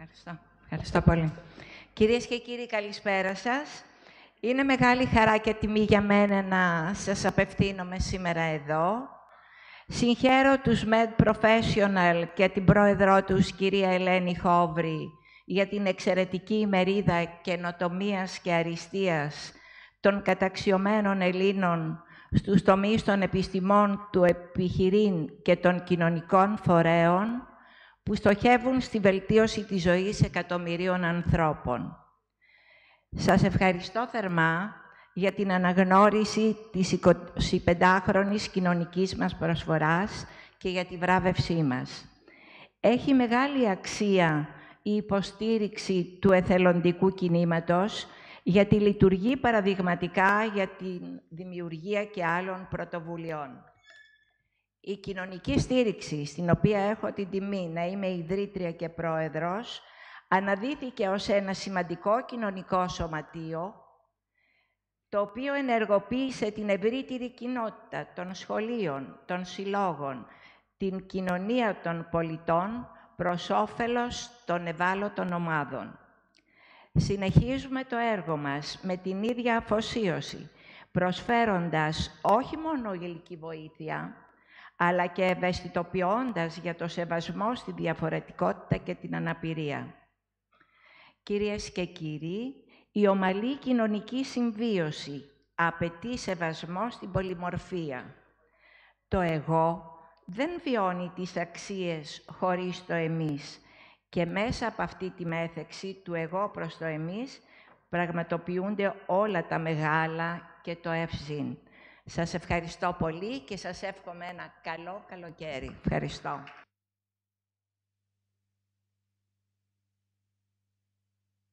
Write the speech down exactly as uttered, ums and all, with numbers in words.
Ευχαριστώ. Ευχαριστώ πολύ. Κυρίες και κύριοι, καλησπέρα σας. Είναι μεγάλη χαρά και τιμή για μένα να σας απευθύνομαι σήμερα εδώ. Συγχαίρω τους Med Professional και την πρόεδρό τους, κυρία Ελένη Χόβρη, για την εξαιρετική ημερίδα καινοτομίας και αριστείας των καταξιωμένων Ελλήνων στους τομείς των επιστημών, του επιχειρήν και των κοινωνικών φορέων, που στοχεύουν στη βελτίωση της ζωής εκατομμυρίων ανθρώπων. Σας ευχαριστώ θερμά για την αναγνώριση της εικοσιπεντάχρονης κοινωνικής μας προσφοράς και για τη βράβευσή μας. Έχει μεγάλη αξία η υποστήριξη του εθελοντικού κινήματος, γιατί λειτουργεί παραδειγματικά για τη δημιουργία και άλλων πρωτοβουλειών. Η κοινωνική στήριξη, στην οποία έχω την τιμή να είμαι ιδρύτρια και πρόεδρος, αναδύθηκε ως ένα σημαντικό κοινωνικό σωματείο, το οποίο ενεργοποίησε την ευρύτερη κοινότητα των σχολείων, των συλλόγων, την κοινωνία των πολιτών προς όφελος των ευάλωτων ομάδων. Συνεχίζουμε το έργο μας με την ίδια αφοσίωση, προσφέροντας όχι μόνο υλική βοήθεια, αλλά και ευαισθητοποιώντας για το σεβασμό στη διαφορετικότητα και την αναπηρία. Κυρίες και κύριοι, η ομαλή κοινωνική συμβίωση απαιτεί σεβασμό στην πολυμορφία. Το εγώ δεν βιώνει τις αξίες χωρίς το εμείς και μέσα από αυτή τη μέθεξη του εγώ προς το εμείς πραγματοποιούνται όλα τα μεγάλα και το ευζήν. Σας ευχαριστώ πολύ και σας εύχομαι ένα καλό καλοκαίρι. Ευχαριστώ.